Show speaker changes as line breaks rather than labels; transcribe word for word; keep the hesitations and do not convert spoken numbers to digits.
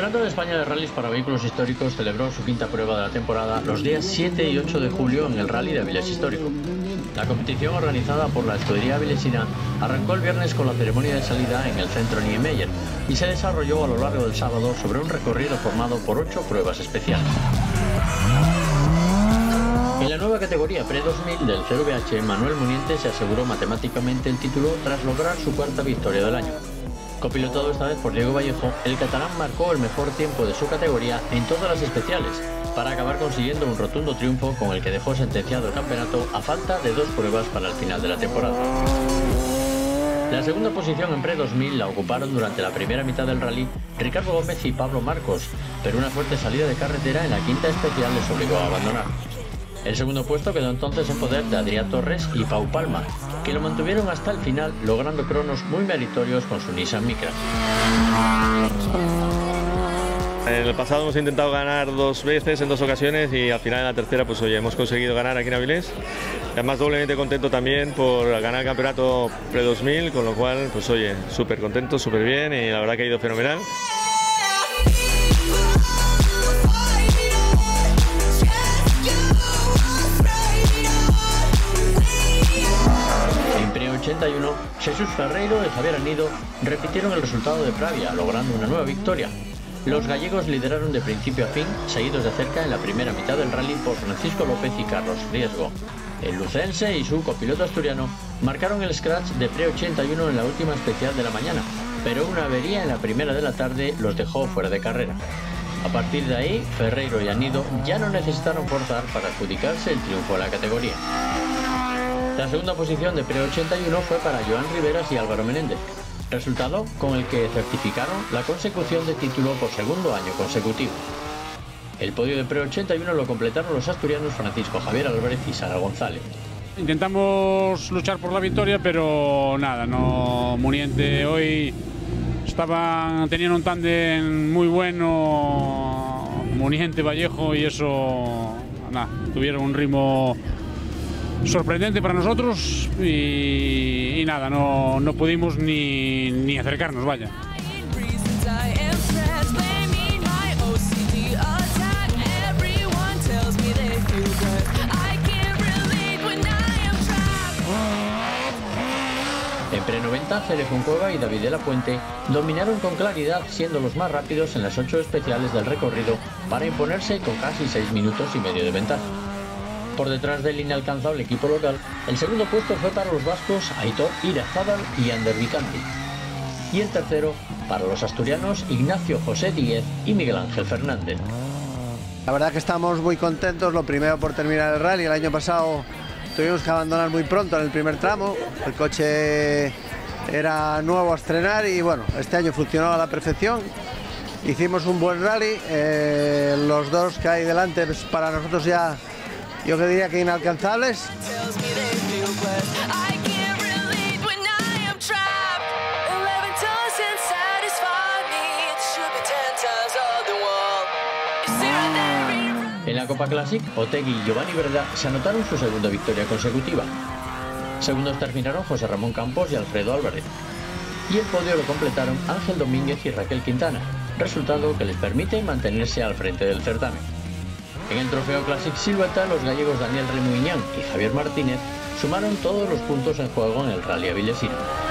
Campeonato de España de Rallys para Vehículos Históricos celebró su quinta prueba de la temporada los días siete y ocho de julio en el Rally de Avilés Histórico. La competición, organizada por la Escudería Avilesina, arrancó el viernes con la ceremonia de salida en el centro Niemeyer y se desarrolló a lo largo del sábado sobre un recorrido formado por ocho pruebas especiales. En la nueva categoría Pre dos mil del C V H, Manuel Muniente se aseguró matemáticamente el título tras lograr su cuarta victoria del año. Copilotado esta vez por Diego Vallejo, el catalán marcó el mejor tiempo de su categoría en todas las especiales, para acabar consiguiendo un rotundo triunfo con el que dejó sentenciado el campeonato a falta de dos pruebas para el final de la temporada. La segunda posición en Pre dos mil la ocuparon durante la primera mitad del rally Ricardo Gómez y Pablo Marcos, pero una fuerte salida de carretera en la quinta especial les obligó a abandonar. El segundo puesto quedó entonces en poder de Adrián Torres y Pau Palma, que lo mantuvieron hasta el final, logrando cronos muy meritorios con su Nissan Micra.
En el pasado hemos intentado ganar dos veces, en dos ocasiones, y al final en la tercera, pues oye, hemos conseguido ganar aquí en Avilés. Además, doblemente contento también por ganar el campeonato Pre dos mil, con lo cual, pues oye, súper contento, súper bien, y la verdad que ha ido fenomenal.
ochenta y uno, Jesús Ferreiro y Javier Anido repitieron el resultado de Pravia, logrando una nueva victoria. Los gallegos lideraron de principio a fin, seguidos de cerca en la primera mitad del rally por Francisco López y Carlos Riesgo. El lucense y su copiloto asturiano marcaron el scratch de Pre ochenta y uno en la última especial de la mañana, pero una avería en la primera de la tarde los dejó fuera de carrera. A partir de ahí, Ferreiro y Anido ya no necesitaron forzar para adjudicarse el triunfo de la categoría. La segunda posición de Pre ochenta y uno fue para Joan Riveras y Álvaro Menéndez, resultado con el que certificaron la consecución de título por segundo año consecutivo. El podio de Pre ochenta y uno lo completaron los asturianos Francisco Javier Álvarez y Sara González.
Intentamos luchar por la victoria, pero nada, no. Muniente hoy estaban, tenían un tándem muy bueno, Muniente Vallejo, y eso, nada, tuvieron un ritmo sorprendente para nosotros y, y nada, no, no pudimos ni, ni acercarnos, vaya.
En Pre noventa, Cere Juncueva y David de la Puente dominaron con claridad, siendo los más rápidos en las ocho especiales del recorrido para imponerse con casi seis minutos y medio de ventaja. Por detrás del inalcanzable equipo local, el segundo puesto fue para los vascos Aitor Irazábal y Ander Vicanti. Y el tercero para los asturianos Ignacio José Díez y Miguel Ángel Fernández.
La verdad que estamos muy contentos, lo primero por terminar el rally. El año pasado tuvimos que abandonar muy pronto en el primer tramo, el coche era nuevo a estrenar y bueno, este año funcionó a la perfección. Hicimos un buen rally, eh, los dos que hay delante pues, para nosotros ya, yo que diría que inalcanzables.
En la Copa Classic, Otegui y Giovanni Verda se anotaron su segunda victoria consecutiva. Segundos terminaron José Ramón Campos y Alfredo Álvarez. Y el podio lo completaron Ángel Domínguez y Raquel Quintana, resultado que les permite mantenerse al frente del certamen. En el Trofeo Classic Silueta, los gallegos Daniel Remuñán y Javier Martínez sumaron todos los puntos en juego en el Rally Avilesino.